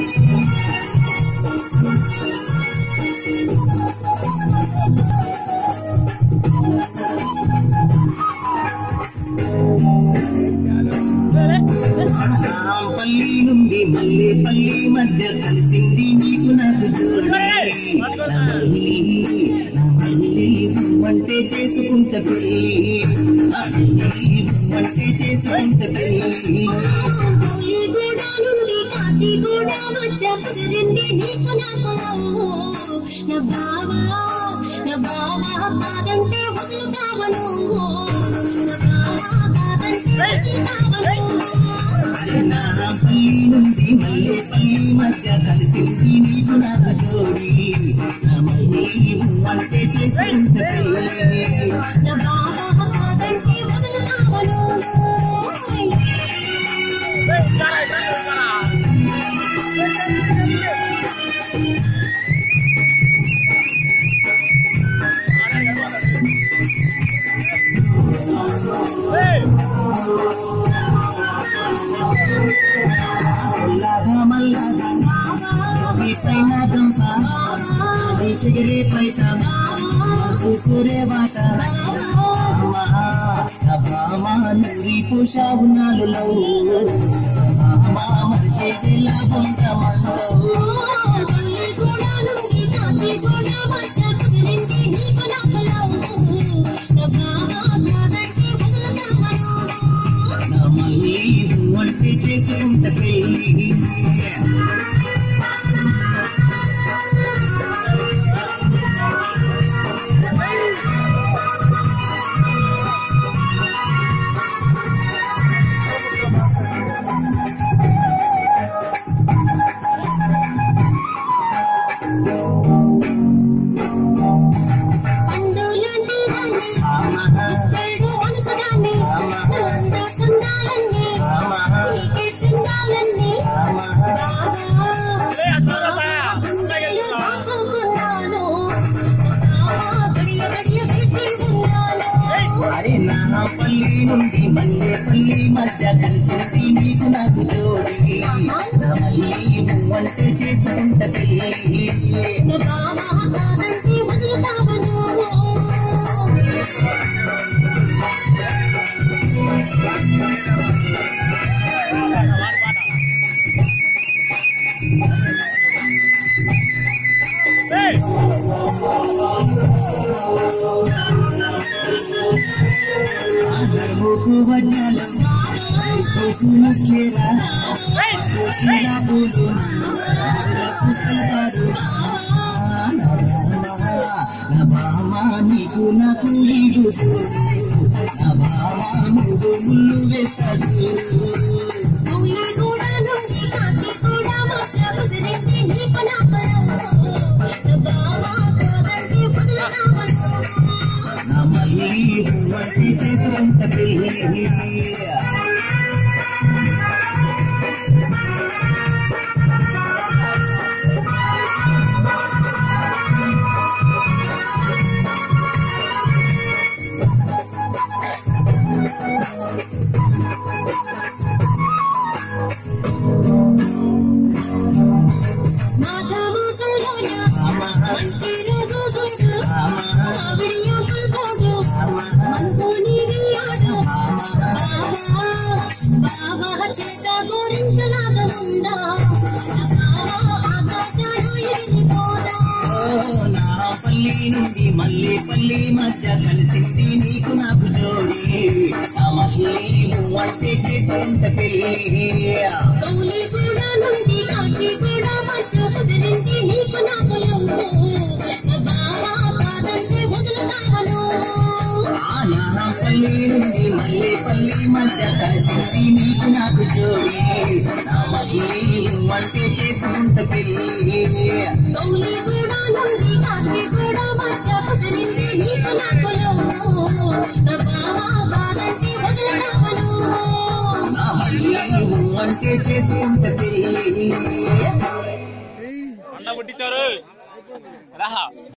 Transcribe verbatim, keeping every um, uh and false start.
పల్లి నుండి మల్లేపల్లి మధ్య కలిసింది నీకు నాకు అంటే చేసుకుంట పెళ్ళి అంటే చేసుకుంట పెళ్ళి నుండి కాచి కూడా వచ్చా కుదిరింది నీకు నాకు నా బావా నా బావా కాదంటే వదులుతావను పల్లి నుండి మల్లేపల్లి మధ్య కలిసింది నీకు నాకు జోడి మళ్ళీ అంటే చేసుకుంట పెళ్ళి నా బావా కాదంటే వదులుతావను సిగరే పైసా చూసురే బాట నూరి పోషావు నాలులో మరిచేసే మళ్ళీ అంటే చేసుకుంట పెళ్ళి పల్లి నుండి మల్లేపల్లి మధ్య కలిసి నీకు నాకు జోడి మళ్ళీ అంటే చేసుకుంట పెళ్ళి Buku wajala, buku mukira, buku bulu, buku baru. Nabama niku naku hidup, nabama mudu bulu besadu. Kuli sudah nungsi kaki sudah masa kudirisi ni penapalo, nabama kudirisi kudirisi. Namali buat చేసుకుంట పెళ్ళి పల్లి నుండి మల్లేపల్లి మధ్య కలిసింది నీకు నాకు జోడి మళ్ళీ అంటే చేసుకుంట పెళ్ళి కౌలి కూడా నుండి కాచి కూడా మధ్య కుదిరింది నీకు నాకు పల్లి నుండి మల్లేపల్లి మధ్య కలిసింది నీకు నాకు జోడి మళ్ళీ అంటే చేసుకుంట పెళ్ళి కౌలి కూడా నుండి కాచి కూడా మధ్య కుదిరింది నీకు నాకు అంటే చేసుకుంట పెళ్ళి అన్న పుట్టించారు.